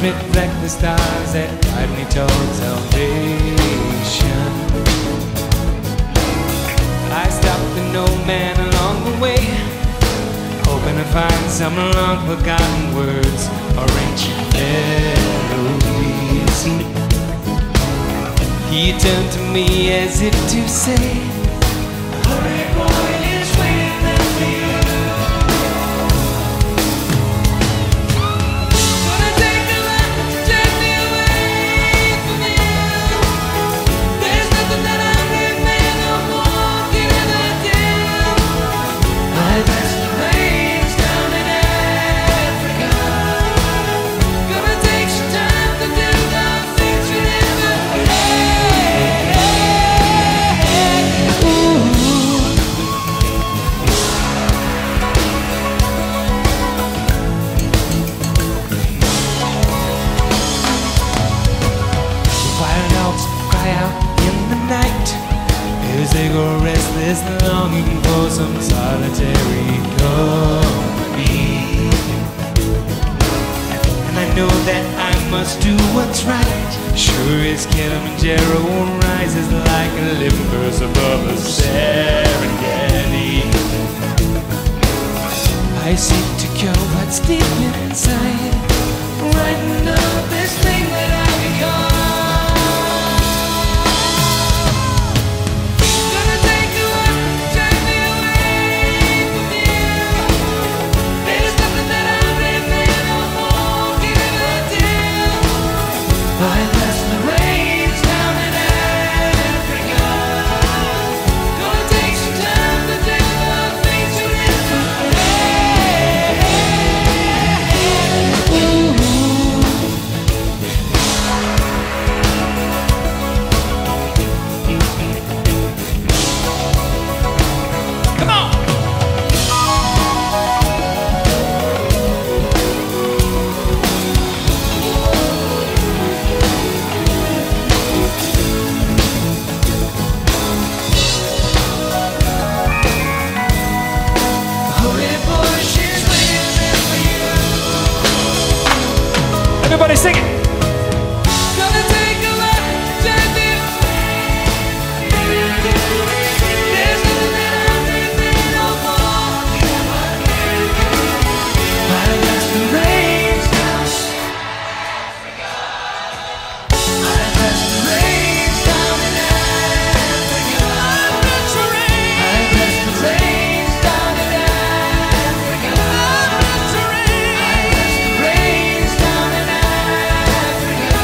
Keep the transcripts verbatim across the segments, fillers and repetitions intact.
reflect the stars that guide me toward salvation. I stopped an old man along the way, hoping to find some long forgotten words or ancient melodies. He turned to me as if to say, hurry boy, it's waiting there for you. Gonna take a lot to take me away from you. There's nothing that I can bear no more, give I do. I bless the rains down in Africa. Gonna take some time to do the things you never as they go restless, longing for some solitary company. And I know that I must do what's right. Sure as Kilimanjaro rises like Olympus above the Serengeti. I seek to cure what's deep inside, brighten up this thing that I become. Everybody sing it! Gonna take a lot to take me away. There's nothing that I can bear no more. I bless the rains down in Africa. I bless the rains down in Africa. I bless the rains. I bless the rains down in Africa. I bless the rains. I bless the rains down in Africa.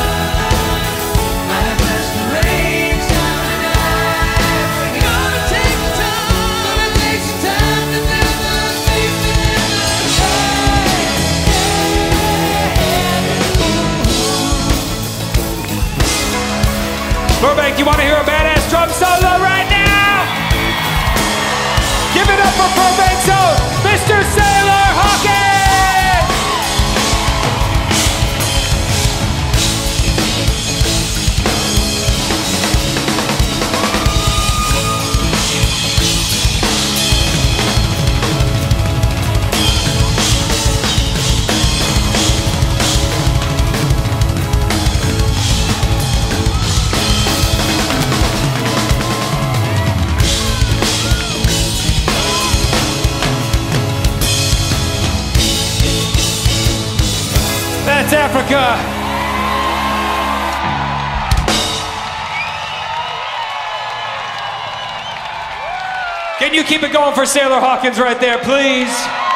Burbank, you want to hear a badass drum solo right now? Give it up for Burbank's own Mister Sailor Hawkins! That's Africa. Can you keep it going for Sailor Hawkins right there, please?